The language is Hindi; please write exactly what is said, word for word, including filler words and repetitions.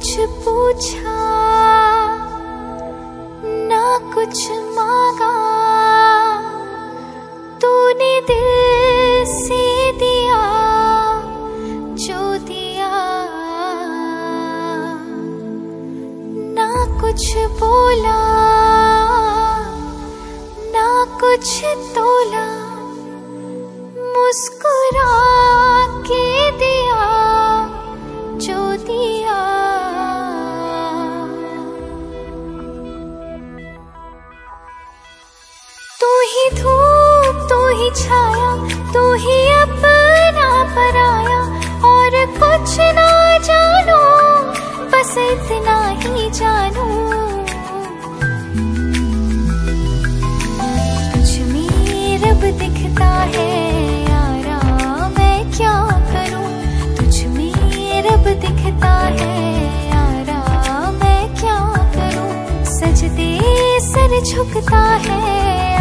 कुछ पूछा ना कुछ मांगा, तूने दिल से दिया जो दिया। ना कुछ बोला ना कुछ तोला, मुस्कुरा के दिया जो दिया। तू ही धूप तू ही छाया, तू ही अपना पराया, और कुछ ना जानू बस इतना ही जानू। तुझ में रब दिखता है यारा, मैं क्या करूं। तुझ में रब दिखता है यारा, मैं क्या करूं। सजदे सर झुकता है